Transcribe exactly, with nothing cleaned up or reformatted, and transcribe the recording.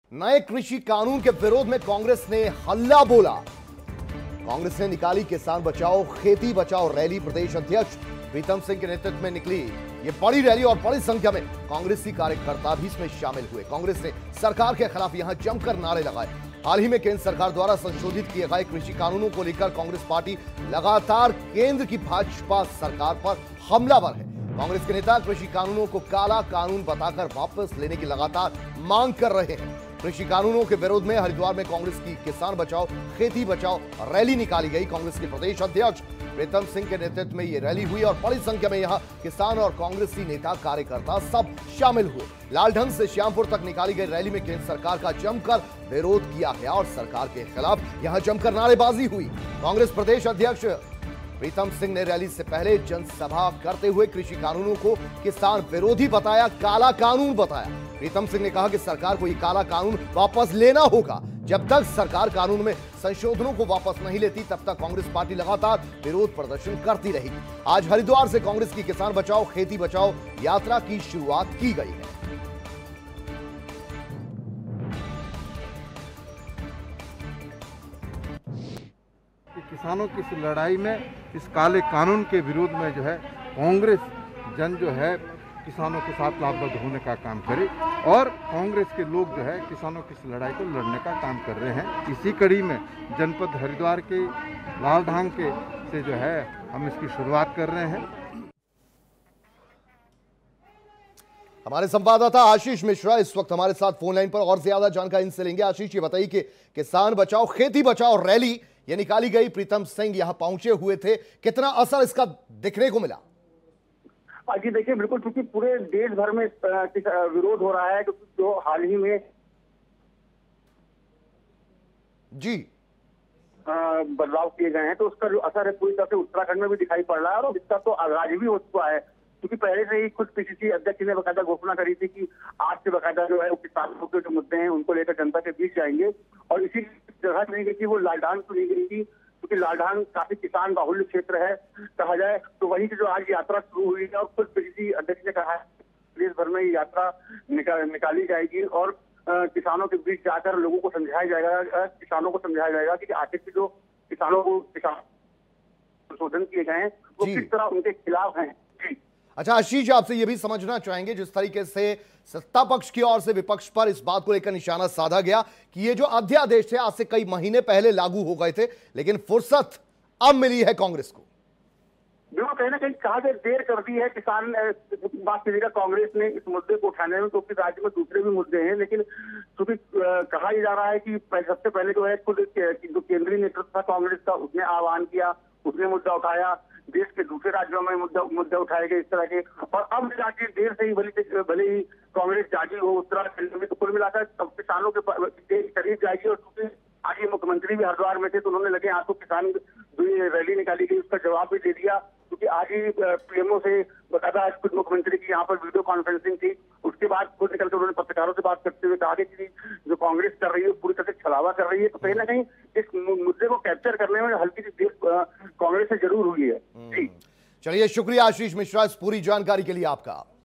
नए कृषि कानून के विरोध में कांग्रेस ने हल्ला बोला। कांग्रेस ने निकाली किसान बचाओ खेती बचाओ रैली। प्रदेश अध्यक्ष प्रीतम सिंह के नेतृत्व में निकली ये बड़ी रैली और बड़ी संख्या में कांग्रेसी कार्यकर्ता भी इसमें शामिल हुए। कांग्रेस ने सरकार के खिलाफ यहां जमकर नारे लगाए। हाल ही में केंद्र सरकार द्वारा संशोधित किए गए कृषि कानूनों को लेकर कांग्रेस पार्टी लगातार केंद्र की भाजपा सरकार पर हमलावर है। कांग्रेस के नेता कृषि कानूनों को काला कानून बताकर वापस लेने की लगातार मांग कर रहे हैं। कृषि कानूनों के विरोध में हरिद्वार में कांग्रेस की किसान बचाओ खेती बचाओ रैली निकाली गई। कांग्रेस के प्रदेश अध्यक्ष प्रीतम सिंह के नेतृत्व में यह रैली हुई और बड़ी संख्या में यहां किसान और कांग्रेसी नेता कार्यकर्ता सब शामिल हुए। लालढंग से श्यामपुर तक निकाली गई रैली में केंद्र सरकार का जमकर विरोध किया गया और सरकार के खिलाफ यहां जमकर नारेबाजी हुई। कांग्रेस प्रदेश अध्यक्ष प्रीतम सिंह ने रैली से पहले जनसभा करते हुए कृषि कानूनों को किसान विरोधी बताया, काला कानून बताया। प्रीतम सिंह ने कहा कि सरकार को यह काला कानून वापस लेना होगा। जब तक सरकार कानून में संशोधनों को वापस नहीं लेती तब तक कांग्रेस पार्टी लगातार विरोध प्रदर्शन करती रहेगी। आज हरिद्वार से कांग्रेस की किसान बचाओ खेती बचाओ यात्रा की शुरुआत की गई है। किसानों की इस लड़ाई में, इस काले कानून के विरोध में जो है कांग्रेस जन जो है किसानों के साथ लाभबद्ध होने का काम करे और कांग्रेस के लोग जो है किसानों की इस लड़ाई को लड़ने का काम कर रहे हैं। इसी कड़ी में जनपद हरिद्वार के लालढांग के से जो है हम इसकी शुरुआत कर रहे हैं। हमारे संवाददाता आशीष मिश्रा इस वक्त हमारे साथ फोन लाइन पर और ज्यादा जानकारी इनसे लेंगे। आशीष, ये बताइए कि किसान बचाओ खेती बचाओ रैली ये निकाली गई, प्रीतम सिंह यहां पहुंचे हुए थे, कितना असर इसका दिखने को मिला? जी देखिए, बिल्कुल, क्योंकि पूरे देश भर में विरोध हो रहा है, क्योंकि जो हाल ही में जी बदलाव किए गए हैं तो उसका जो असर है पूरी तरह से उत्तराखंड में भी दिखाई पड़ रहा है और इसका तो आगाज भी हो चुका है। क्योंकि पहले से ही खुद पीसीसी अध्यक्ष ने बकायदा घोषणा करी थी कि आज से बकायदा जो है किसानों के जो मुद्दे हैं उनको लेकर जनता के बीच जाएंगे और इसी जगह नहीं गई थी, वो लालढांग तो नहीं गई थी क्योंकि लालढांग काफी किसान बाहुल्य क्षेत्र है कहा जाए। तो वहीं से जो आज यात्रा शुरू हुई है और खुद पीसीसी अध्यक्ष ने कहा है देश भर में ये यात्रा निका, निकाली जाएगी और आ, किसानों के बीच जाकर लोगों को समझाया जाएगा, किसानों को समझाया जाएगा कि आखिर जो किसानों को किसान संशोधन किए गए हैं वो किस तरह उनके खिलाफ हैं। अच्छा आशीष, आपसे यह भी समझना चाहेंगे जिस तरीके से सत्ता पक्ष की ओर से विपक्ष पर इस बात को लेकर निशाना साधा गया कि ये जो अध्यादेश थे आज से कई महीने पहले लागू हो गए थे लेकिन फुर्सत अब मिली है कांग्रेस को। बिल्कुल, कहीं ना कहीं कहा गया देर कर दी है किसान बात कीजिएगा कांग्रेस ने इस मुद्दे को उठाने में, क्योंकि राज्य में दूसरे भी मुद्दे हैं लेकिन क्योंकि कहा ही जा रहा है कि सबसे पहले जो है खुद जो केंद्रीय नेतृत्व था कांग्रेस का उसने आह्वान किया, उसने मुद्दा उठाया, देश के दूसरे राज्यों में मुद्दा मुद्दे उठाए गए इस तरह के, और अब जाके देर से ही भले भले ही कांग्रेस जागी हो उत्तराखंड में तो कुल मिलाकर किसानों के करीब जाएगी। और क्योंकि आज ये मुख्यमंत्री भी हरिद्वार में थे तो उन्होंने लगे हाथों किसान रैली निकाली गई उसका जवाब भी दे दिया, क्योंकि आज ही पीएमओ से बताया आज खुद मुख्यमंत्री की यहाँ पर वीडियो कॉन्फ्रेंसिंग थी। उसके बाद खुद निकलकर उन्होंने पत्रकारों से बात करते हुए कहा कि जो कांग्रेस कर रही है पूरी तरह से छलावा कर रही है। तो कहीं ना कहीं इस मुद्दे को कैप्चर करने में हल्की सी देर कांग्रेस से जरूर हुई है। जी चलिए, शुक्रिया आशीष मिश्रा इस पूरी जानकारी के लिए आपका।